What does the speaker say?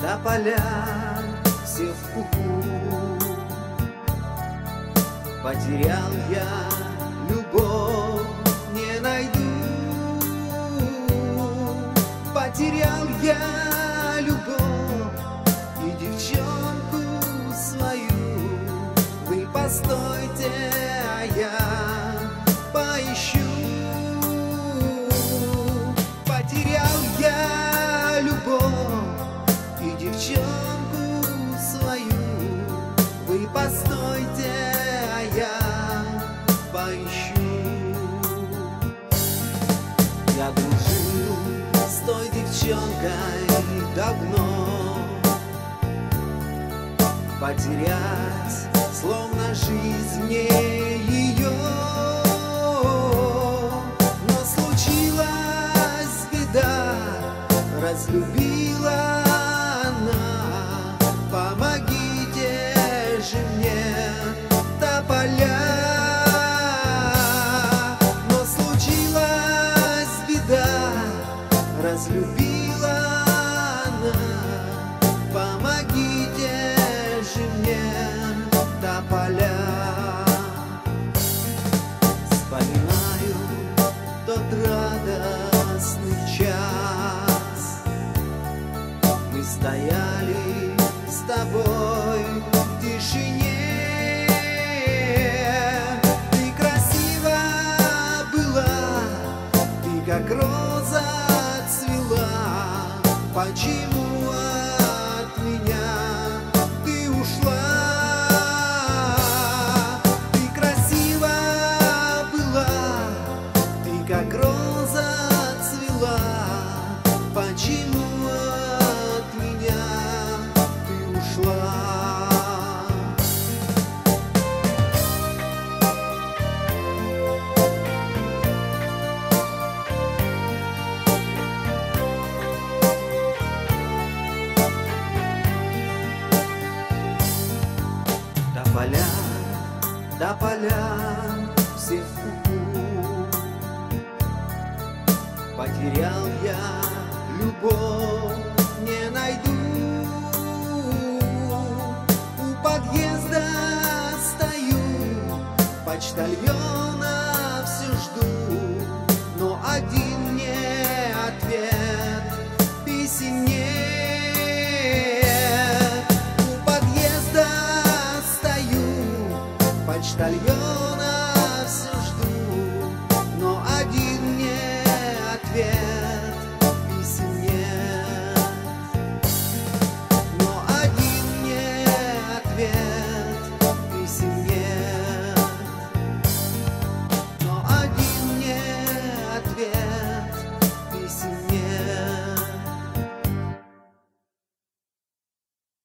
тополя все в пуху. Потерял я любовь, не найду. Потерял я любовь и девчонку свою. Вы постойте, а я поищу. Потерял я любовь и девчонку свою. Вы постойте, а я поищу. Я дружил с той девчонкой давно. Потерять словно жизнь мне ее. Но случилась беда, разлюбила она. Помогите же мне, тополя. Но случилась беда, разлюбила она. Помогите же мне, тополя. Вспоминаю тот радостный час. Мы стояли с тобой в тишине. Ты красива была, ты как роза цвела. Почему от меня ты ушла? Ты красива была, ты как роза цвела. Почему от меня ты ушла? Тополя, тополя все в пуху. Потерял я любовь, не найду. У подъезда стою, почтальон